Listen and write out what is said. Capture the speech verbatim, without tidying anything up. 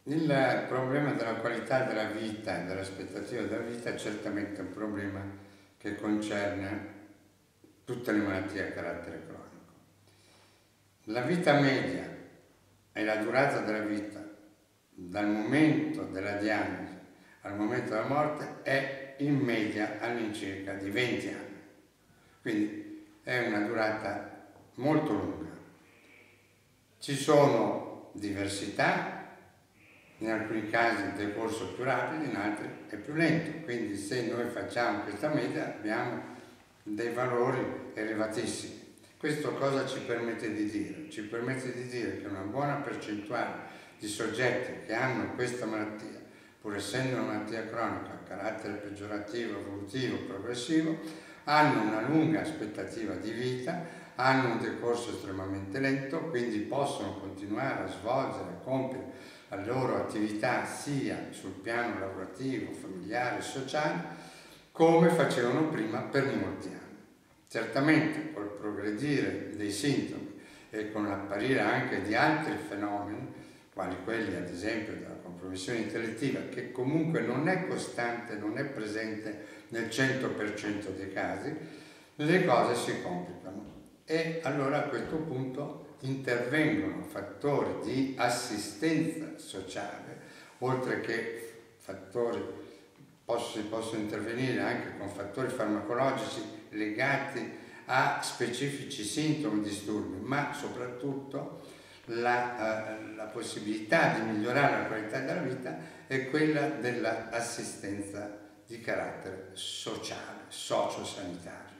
Il problema della qualità della vita e dell'aspettativa della vita è certamente un problema che concerne tutte le malattie a carattere cronico. La vita media e la durata della vita dal momento della diagnosi al momento della morte è in media all'incirca di venti anni, quindi è una durata molto lunga. Ci sono diversità, in alcuni casi il decorso è più rapido, in altri è più lento, quindi se noi facciamo questa media abbiamo dei valori elevatissimi. Questo cosa ci permette di dire? Ci permette di dire che una buona percentuale di soggetti che hanno questa malattia, pur essendo una malattia cronica a carattere peggiorativo, evolutivo, progressivo, hanno una lunga aspettativa di vita, hanno un decorso estremamente lento, quindi possono continuare a svolgere, a compiere la loro attività sia sul piano lavorativo, familiare, sociale, come facevano prima per molti anni. Certamente col progredire dei sintomi e con l'apparire anche di altri fenomeni, quali quelli ad esempio della compromissione intellettiva, che comunque non è costante, non è presente nel cento per cento dei casi, le cose si complicano. E allora a questo punto intervengono fattori di assistenza sociale, oltre che fattori, si possono intervenire anche con fattori farmacologici legati a specifici sintomi e disturbi, ma soprattutto la, eh, la possibilità di migliorare la qualità della vita è quella dell'assistenza di carattere sociale, sociosanitario.